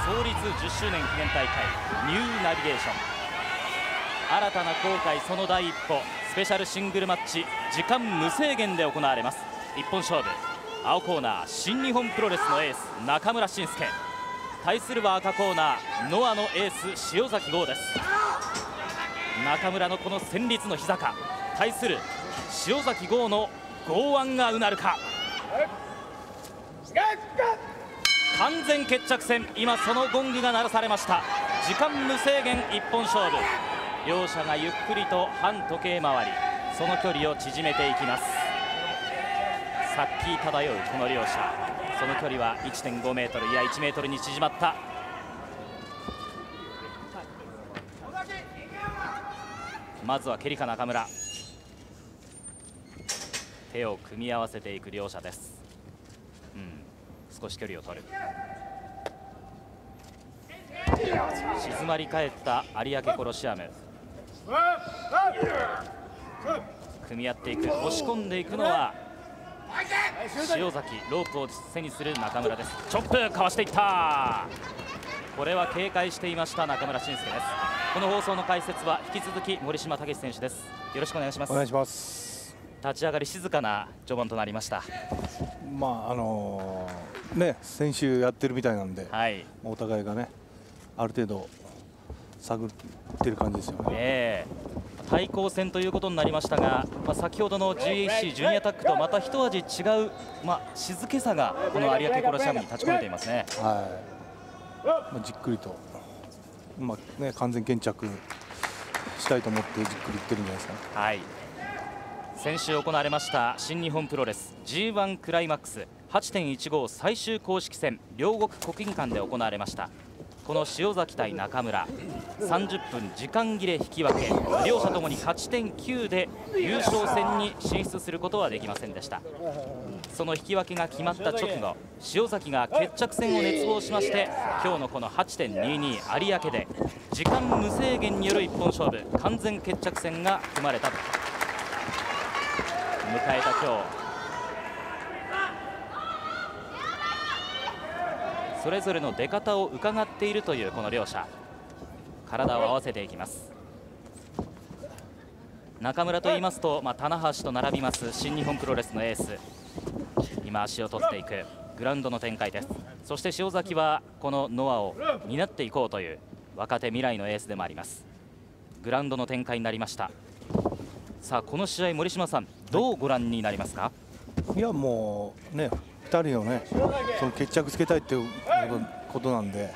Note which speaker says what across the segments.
Speaker 1: 創立10周年記念大会ニューナビゲーション、新たな航海その第一歩、スペシャルシングルマッチ、時間無制限で行われます。一本勝負、青コーナー新日本プロレスのエース中村慎介、対するは赤コーナーノアのエース塩崎豪です。中村のこの戦慄の膝か、対する塩崎豪の剛腕がうなるか。完全決着戦、今そのゴングが鳴らされました。時間無制限一本勝負、両者がゆっくりと反時計回り、その距離を縮めていきます。殺気漂うこの両者、その距離は 1.5 メートル、いや1メートルに縮まった。まずは蹴りか中村、手を組み合わせていく両者です。少し距離を取る。静まり返った有明コロシアム、組み合っていく、押し込んでいくのは塩崎、ロープを背にする中村です。チョップかわしていった。これは警戒していました中村慎介です。この放送の解説は引き続き森島武史選手です。よろしくお願いします。
Speaker 2: お願いします。
Speaker 1: 立ち上がり静かな序盤となりました。
Speaker 2: 先週やってるみたいなんで、
Speaker 1: はい、
Speaker 2: お互いがねある程度探ってる感じですよね。
Speaker 1: 対抗戦ということになりましたが、先ほどの GHC ジュニアタックとまた一味違う、静けさがこの有明コロシアムに立ち込めていますね。
Speaker 2: じっくりと、完全決着したいと思ってじっくりいってるんじゃないですか。
Speaker 1: はい、先週行われました新日本プロレス G1 クライマックス 8.15 最終公式戦、両国国技館で行われました。この塩崎対中村、30分時間切れ引き分け、両者ともに勝ち点9で優勝戦に進出することはできませんでした。その引き分けが決まった直後、塩崎が決着戦を熱望しまして、今日のこの 8.22 有明で時間無制限による一本勝負、完全決着戦が組まれたと。迎えた今日、それぞれの出方を伺っているというこの両者、体を合わせていきます。中村と言いますと、棚橋と並びます新日本プロレスのエース、今足を取っていくグラウンドの展開です。そして塩崎はこのノアを担っていこうという若手未来のエースでもあります。グラウンドの展開になりました。さあこの試合、森島さんどうご覧になりますか？
Speaker 2: いやもうね、2人のねその決着つけたいっていうことなんで、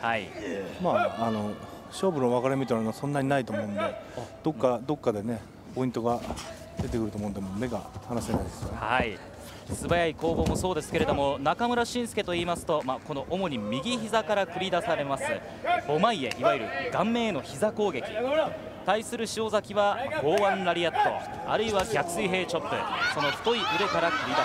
Speaker 2: 勝負の分かれ目というのはそんなにないと思うんで、どっかでねポイントが出てくると思うんで、目が離せないですよね。
Speaker 1: 素早い攻防もそうですけれども、中村慎介といいますと、この主に右膝から繰り出されますボマイエ、いわゆる顔面への膝攻撃、対する塩崎は剛腕ラリアット、あるいは逆水平チョップ、その太い腕から繰り出されます。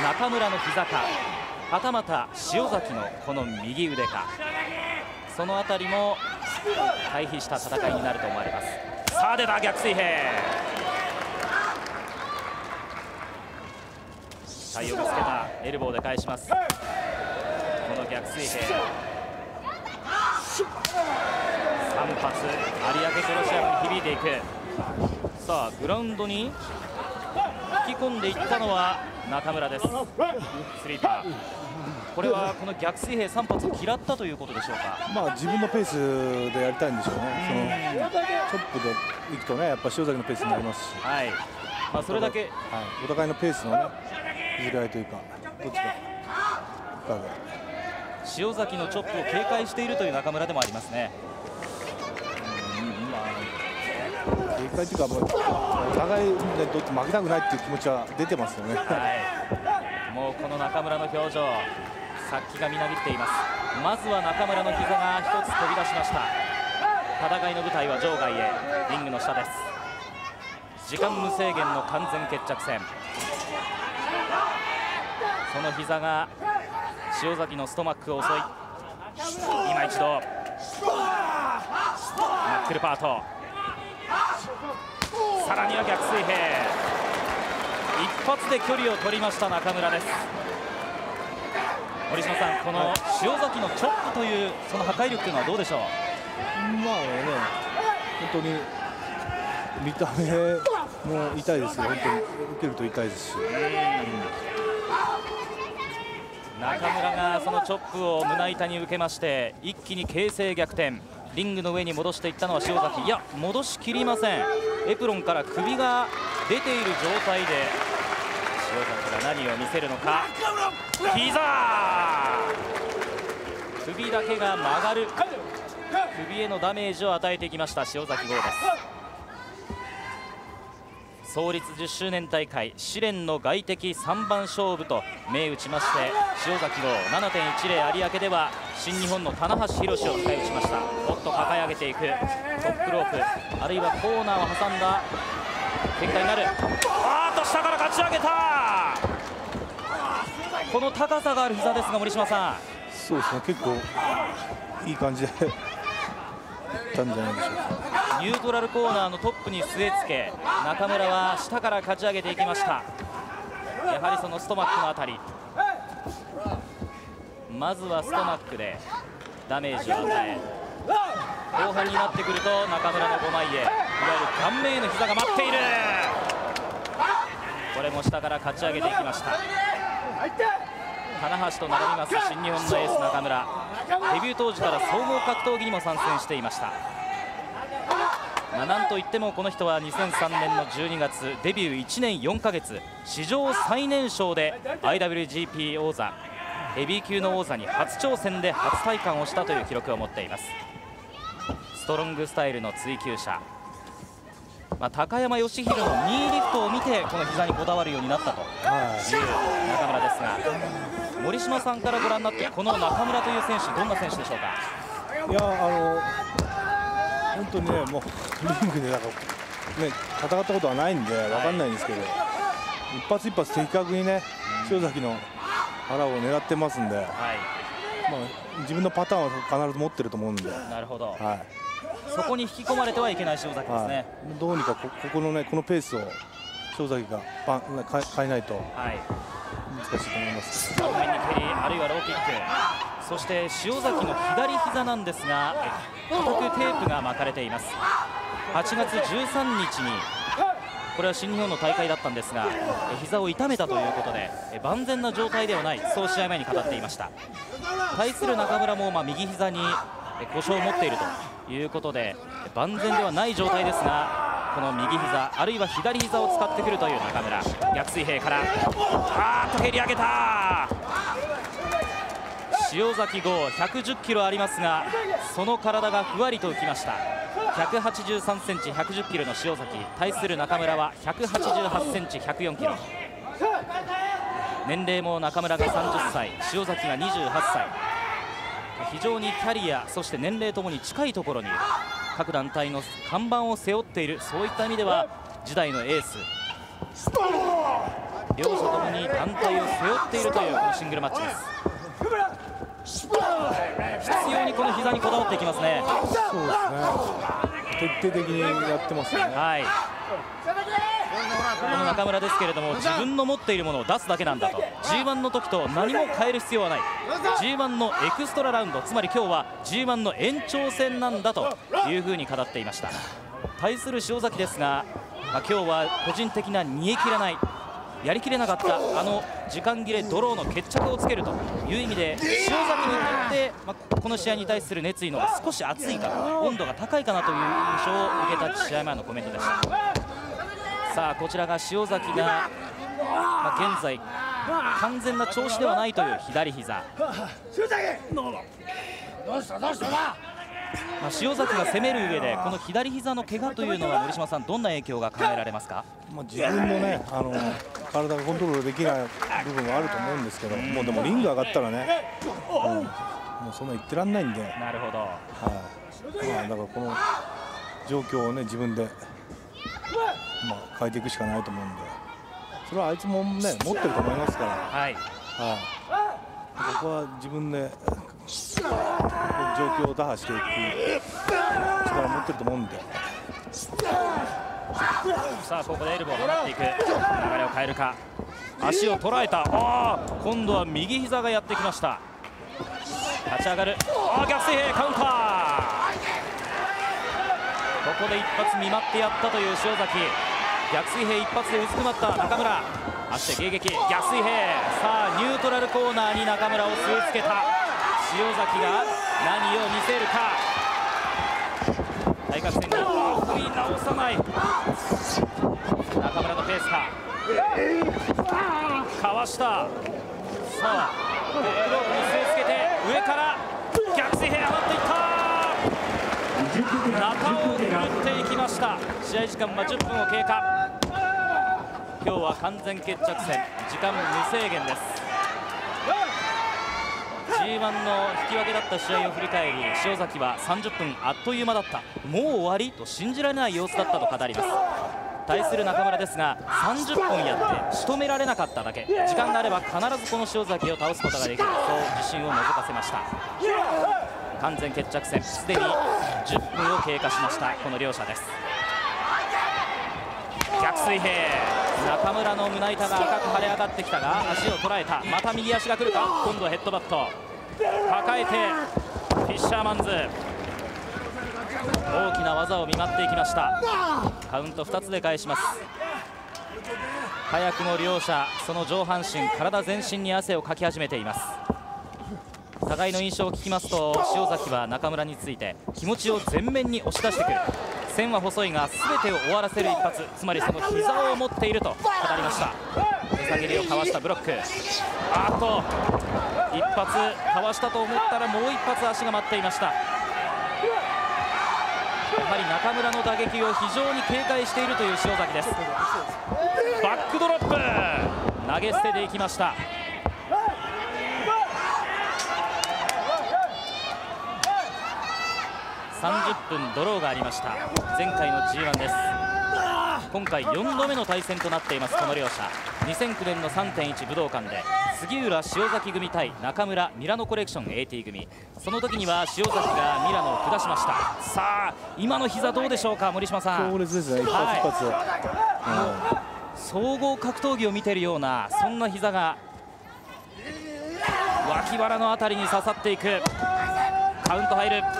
Speaker 1: 中村の膝か、はたまた塩崎のこの右腕か、そのあたりも対比した戦いになると思われます。さあ出た、逆水平、体をぶつけたエルボーで返します。この逆水平、3発有明コロシアムに響いていく。さあグラウンドに引き込んでいったのは中村です。スリーパー、これはこの逆水平3発を嫌ったということでしょうか。
Speaker 2: 自分のペースでやりたいんでしょうね。そのチョップでいくとね、やっぱ塩崎のペースになりますし、
Speaker 1: それだけ、
Speaker 2: お互いのペースのね譲り合いというか、どっちかで
Speaker 1: 塩崎のチョップを警戒しているという中村でもありますね。
Speaker 2: 警戒というか、お互いにどっち負けたくないっていう気持ちは出てますよね。
Speaker 1: もうこの中村の表情、殺気がみなぎっています。まずは中村の膝が一つ飛び出しました。戦いの舞台は場外へ、リングの下です。時間無制限の完全決着戦、その膝が塩崎のストマックを襲い、今一度ナックルパート、さらには逆水平、一発で距離を取りました中村です。森島さん、この塩崎のチョップくというその破壊力というのはどうでしょう。
Speaker 2: まあね、本当に見た目も痛いですけど、本当に受けると痛いですし、
Speaker 1: 中村がそのチョップを胸板に受けまして、一気に形勢逆転、リングの上に戻していったのは塩崎。いや、戻しきりません。エプロンから首が出ている状態で塩崎が何を見せるのか。膝、首だけが曲がる、首へのダメージを与えてきました塩崎豪です。創立10周年大会試練の外敵3番勝負と銘打ちまして、塩崎豪 7.10 有明では新日本の棚橋宏を迎え撃ちました。おっと抱え上げていくトップロープ、あるいはコーナーを挟んだ展開になる。下からかち上げた。この高さがある膝ですが、森島さん。
Speaker 2: そうですね、結構いい感じでいったんじゃないでしょうか。
Speaker 1: ニュートラルコーナーのトップに据え付け、中村は下からかち上げていきました。やはりそのストマックのあたり、まずはストマックでダメージを与え、後半になってくると中村の5枚へ、いわゆる顔面への膝が待っている。これも下からかち上げていきました。棚橋と並びます新日本のエース中村、デビュー当時から総合格闘技にも参戦していました。なんといってもこの人は2003年の12月デビュー1年4ヶ月、史上最年少で IWGP 王座ヘビー級の王座に初挑戦で初体感をしたという記録を持っています。ストロングスタイルの追求者、高山義弘のニーリフトを見てこの膝にこだわるようになったという中村ですが、森島さんからご覧になってこの中村という選手、どんな選手でしょうか。
Speaker 2: いや、本当にね、もうリングで戦ったことはないんで分かんないんですけど、一発一発的確にね、塩崎の腹を狙ってますんで、自分のパターンは必ず持ってると思うんで。
Speaker 1: なるほど、そこに引き込まれてはいけない塩崎ですね。
Speaker 2: どうにかこのペースを塩崎が変えないと難しいと思います。
Speaker 1: 顔面に蹴り、あるいはローキック、そして塩崎の左膝なんですが、固くテープが巻かれています。8月13日にこれは新日本の大会だったんですが、膝を痛めたということで万全な状態ではない、そう試合前に語っていました。対する中村も右膝に故障を持っているということで万全ではない状態ですが、この右膝あるいは左膝を使ってくるという中村、逆水平から蹴り上げた。塩崎豪110キロありますが、その体がふわりと浮きました。183センチ110キロの塩崎、対する中村は188センチ104キロ。年齢も中村が30歳、塩崎が28歳。非常にキャリア、そして年齢ともに近いところに各団体の看板を背負っている、そういった意味では時代のエース、両者ともに団体を背負っているというこのシングルマッチです。必要にこの膝にこだわっていきますね。
Speaker 2: そうですね、徹底的にやってますね。
Speaker 1: この中村ですけれども、自分の持っているものを出すだけなんだと、 G1 の時と何も変える必要はない、 G1 のエクストララウンド、つまり今日は G1 の延長戦なんだというふうに語っていました。対する塩崎ですが、今日は個人的な煮え切らない、やりきれなかった時間切れドローの決着をつけるという意味で、塩崎にとって、この試合に対する熱意のが少し熱いかな、温度が高いかなという印象を受けた試合前のコメントでした。さあこちらが塩崎が、現在完全な調子ではないという左膝。塩崎が攻める上でこの左膝の怪我というのは森島さん、どんな影響が考えられますか。
Speaker 2: 自分のね、体がコントロールできない部分はあると思うんですけど、もうでもリング上がったらね、もうそんな言ってらんないんで。
Speaker 1: なるほど、
Speaker 2: だからこの状況をね、自分で変えていくしかないと思うんで、それはあいつもね持ってると思いますから、ここは自分で状況を打破していく力を持ってると思うんで。
Speaker 1: さあここでエルボーを放っていく、流れを変えるか、足を捉えた、今度は右膝がやってきました。 立ち上がる、逆水平カウンター。ここで一発見舞ってやったという塩崎。逆水平一発でうずくまった中村。足で迎撃、逆水平。さあニュートラルコーナーに中村を据え付けた。塩崎が何を見せるか。対角線に振り直さない中村のペースか。かわした。さあブロックに据え付けて上から逆水平放っていった。中を振っていきました。試合時間は10分を経過。今日は完全決着戦、時間無制限です。 G1 の引き分けだった試合を振り返り、塩崎は30分あっという間だった、もう終わりと信じられない様子だったと語ります。対する中村ですが、30分やって仕留められなかっただけ、時間があれば必ずこの塩崎を倒すことができる、そう自信を覗かせました。完全決着戦、すでに10分を経過しましたこの両者です。逆水平、中村の胸板が赤く腫れ上がってきたが足を捉えた。また右足が来るか。今度はヘッドバット抱えてフィッシャーマンズ、大きな技を見舞っていきました。カウント2つで返します。早くも両者その上半身、体全身に汗をかき始めています。互いの印象を聞きますと、塩崎は中村について気持ちを前面に押し出してくる、線は細いが全てを終わらせる一発、つまりその膝を持っていると語りました。手下げりをかわしたブロック、あと一発かわしたと思ったらもう一発足が待っていました。やはり中村の打撃を非常に警戒しているという塩崎です。バックドロップ投げ捨てていきました。30分ドローがありました。前回の G1 です。今回4度目の対戦となっていますこの両者。2009年の 3.1 武道館で杉浦塩崎組対中村ミラノコレクション AT 組、その時には塩崎がミラノを下しました。さあ今の膝どうでしょうか、森島さん。
Speaker 2: 強烈ですね、一発一発、
Speaker 1: 総合格闘技を見ているような、そんな膝が脇腹のあたりに刺さっていく。カウント入る。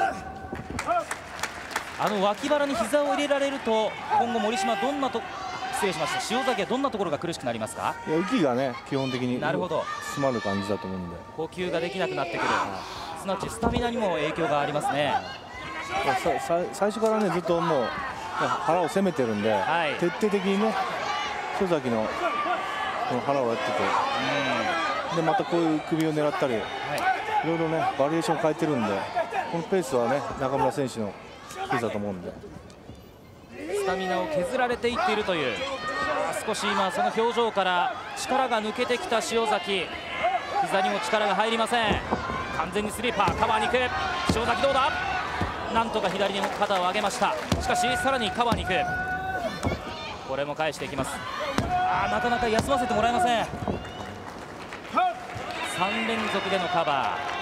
Speaker 1: 脇腹に膝を入れられると、今後森島どんなと失礼しました、塩崎はどんなところが苦しくなりますか。
Speaker 2: いや、息がね基本的に
Speaker 1: なるほど
Speaker 2: 詰まる感じだと思うんで、
Speaker 1: 呼吸ができなくなってくる、すなわちスタミナにも影響がありますね。
Speaker 2: 最初からねずっともう腹を攻めてるんで、はい、徹底的にね塩崎のこの腹をやってて、でまたこういう首を狙ったり、はい、いろいろねバリエーション変えてるんで、このペースはね中村選手のペースだと思うんで、
Speaker 1: スタミナを削られていっているという、少し今その表情から力が抜けてきた塩崎、膝にも力が入りません。完全にスリーパーカバーに行く。塩崎どうだ、なんとか左に肩を上げました。しかしさらにカバーに行く。これも返していきます。なかなか休ませてもらえません。3連続でのカバー、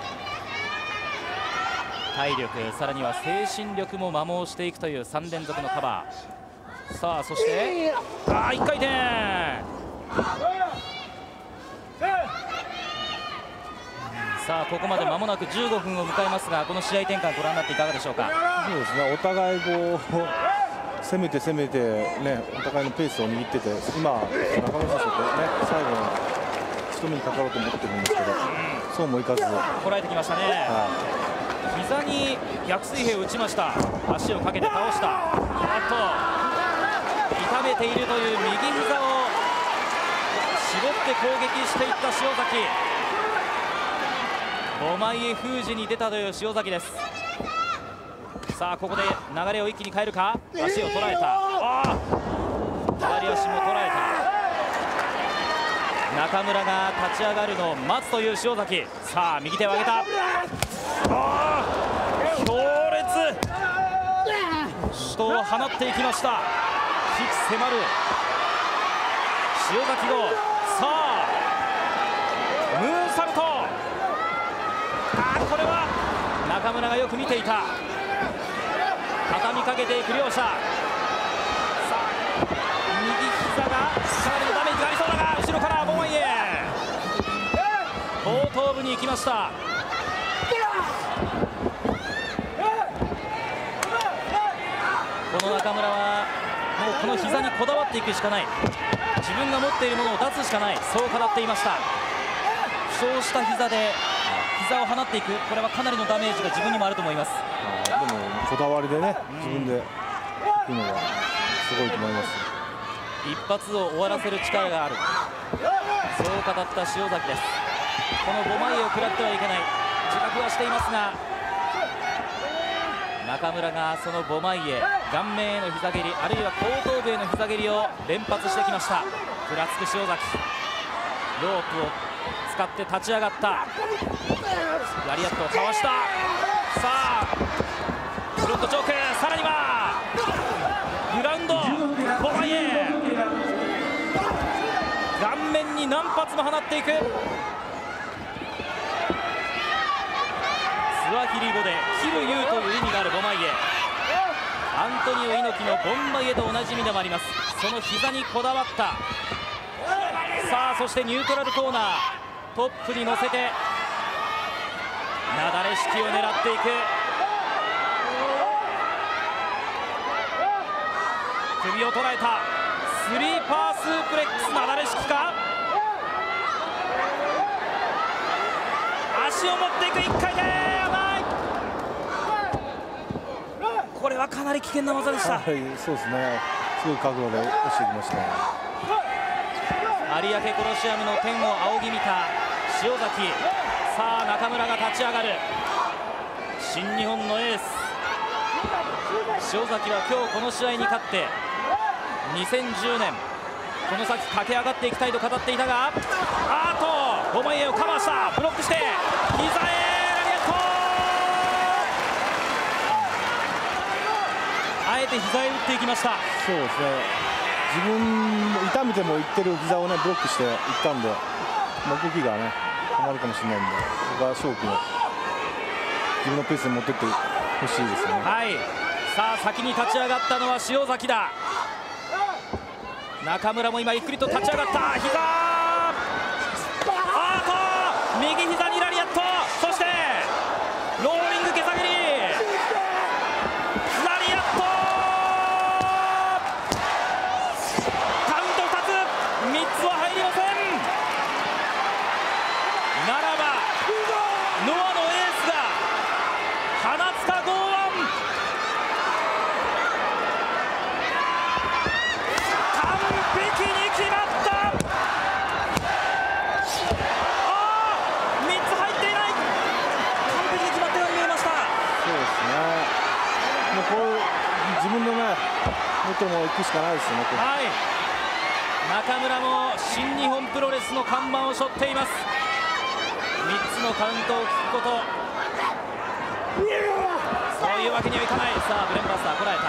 Speaker 1: 体力、さらには精神力も摩耗していくという3連続のカバー。さあそして1回転、さあここまで間もなく15分を迎えますが、この試合展開ご覧になっていかがでしょうか。
Speaker 2: そうですね、お互いこう攻めてね、お互いのペースを握ってて、今中村選手とね最後の仕留めにかかろうと思ってるんですけど、そうもいかず
Speaker 1: こらえてきましたね。膝に逆水平を打ちました。足をかけて倒した。痛めているという右膝を絞って攻撃していった塩崎。5枚へ封じに出たという塩崎です。さあここで流れを一気に変えるか。足を捉えた。左足も捉えた。中村が立ち上がるのを待つという塩崎。さあ右手を上げた。強烈死闘を放っていきました。引き迫る塩崎号。さあムーンサルト。これは中村がよく見ていた。畳みかけていく両者。さあ右膝がかなりのダメージがありそうだが、後ろからボンワイエ後頭部に行きました。 っていくしかない、自分が持っているものを出すしかない、そう語っていました。負傷した膝で膝を放っていく、これはかなりのダメージが自分にもあると思います。
Speaker 2: でもこだわりでね、自分でいくのはすごいと思います。
Speaker 1: 一発を終わらせる力がある、そう語った塩崎です。この5枚を食らってはいけない自覚はしていますが、中村がその5枚へ顔面への膝蹴り、あるいは後頭部への膝蹴りを連発してきました。ふらつく塩崎、ロープを使って立ち上がった、ラリアットをかわした。さあフロントチョーク、さらにはグラウンド5枚へ顔面に何発も放っていく。スワヒリ語で切る言うという意味がある5枚へ、アントニオ猪木のボンマイエと同じ意味でもあります。その膝にこだわった。さあそしてニュートラルコーナートップに乗せてなだれ式を狙っていく。首を捉えたスリーパースープレックス、なだれ式か、足を持っていく、1回転、甘い、これはかなり危険な技でした。
Speaker 2: はい、そうですね、すごい角度で押してきましたね。
Speaker 1: 有明コロシアムの天を仰ぎ見た塩崎、さあ中村が立ち上がる。新日本のエース塩崎は今日この試合に勝って2010年この先駆け上がっていきたいと語っていたが、5枚絵をカバーした、ブロックして膝へラリアット、あえて膝へ打っていきました。
Speaker 2: そうですね、自分痛めてもいってる膝をねブロックしていったんで、動きがね止まるかもしれないんで、ここは勝負の自分のペースに持ってってほしいですよね。
Speaker 1: はい、さあ先に立ち上がったのは塩崎だ。中村も今ゆっくりと立ち上がった。膝右膝にラリアット、そしてローリング毛下げりラリアット、カウント2つ、3つは入りません。ならばノアのエースが放つか剛腕、完璧に決まった。
Speaker 2: 自分のね、元も行くしかないですよね。
Speaker 1: はい、中村も新日本プロレスの看板を背負っています。3つのカウントを聞くこと、そういうわけにはいかない。さあブレンバスターこらえた、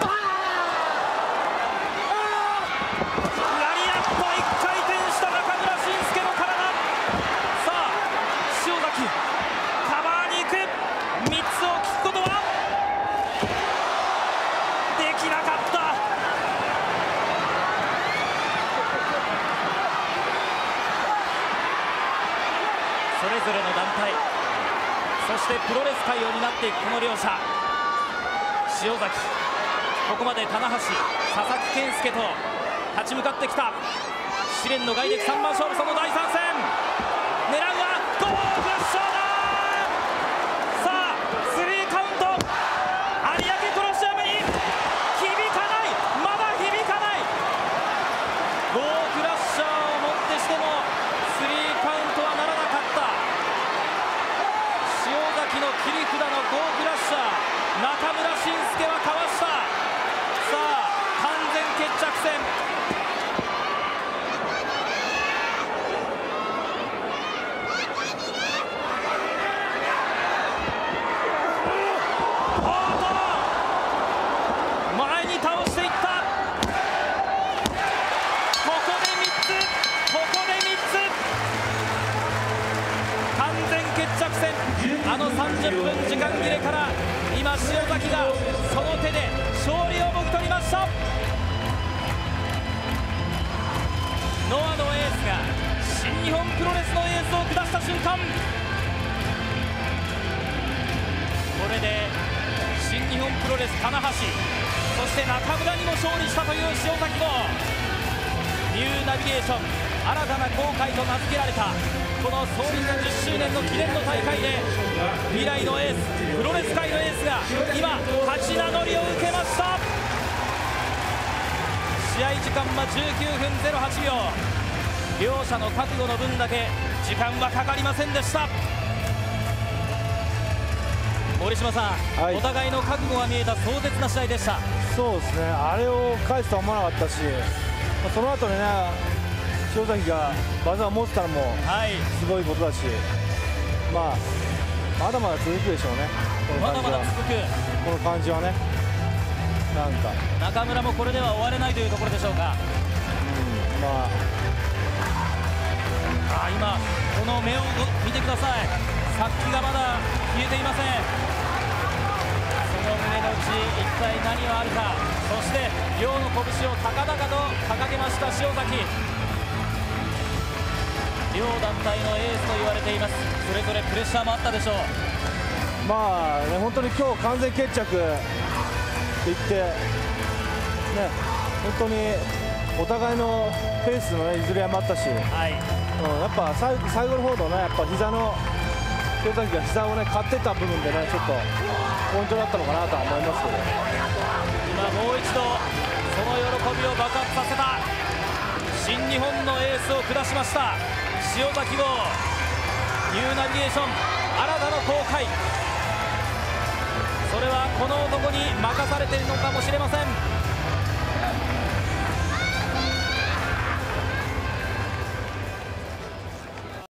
Speaker 1: ラリアット1回転した中村慎介の体。さあ塩崎カバーに行く、3つを聞くことはできなかった。それぞれの団体、そしてプロレス界を担っていくこの両者、塩崎、ここまで棚橋、佐々木健介と立ち向かってきた試練の外敵3番勝負、その第3戦、狙うはゴーフラッシャーだ。さあスリーカウント、有明コロシアムに響かない、まだ響かない。ゴークラッシャーをもってしてもスリーカウントはならなかった。塩崎の切り札のゴークラッシャー、中村慎介はかわした。さあ完全決着戦、前に倒していった。ここで3つ、ここで3つ、完全決着戦。あの30分時間切れから今塩崎がその手で勝利をもぎ取りました。ノアのエースが新日本プロレスのエースを下した瞬間、これで新日本プロレス棚橋、 そして中村にも勝利したという塩崎号。ニューナビゲーション、新たな航海と名付けられたこの創立10周年の記念の大会で、未来のエース、プロレス界のエースが今勝ち名乗りを受けました。試合時間は19分08秒。両者の覚悟の分だけ時間はかかりませんでした。森島さん、はい、お互いの覚悟が見えた壮絶な試合でした。
Speaker 2: そうですね、あれを返すとは思わなかったし、その後にね、塩崎が技を持ってたのもすごいことだし、まだまだ続くでしょうね。
Speaker 1: まだまだ続く
Speaker 2: この感じはね。なんか
Speaker 1: 中村もこれでは終われないというところでしょうか。今この目を見てください。殺気がまだ消えていません。その胸の内、一体何があるか。そして両の拳を高々と掲げました塩崎。両団体のエースと言われています。それぞれプレッシャーもあったでしょう。
Speaker 2: 本当に今日完全決着といってね、本当にお互いのペースの、譲り合いもあったし、やっぱ最後の方のね、やっぱ膝の塩崎が膝をね買ってた部分でね、ちょっとポイントだったのかなとは思いますけど、
Speaker 1: 今もう一度その喜びを爆発させた新日本のエースを下しました塩崎号。ニューナビゲーション、新たな航海、それはこの男に任されているのかもしれません。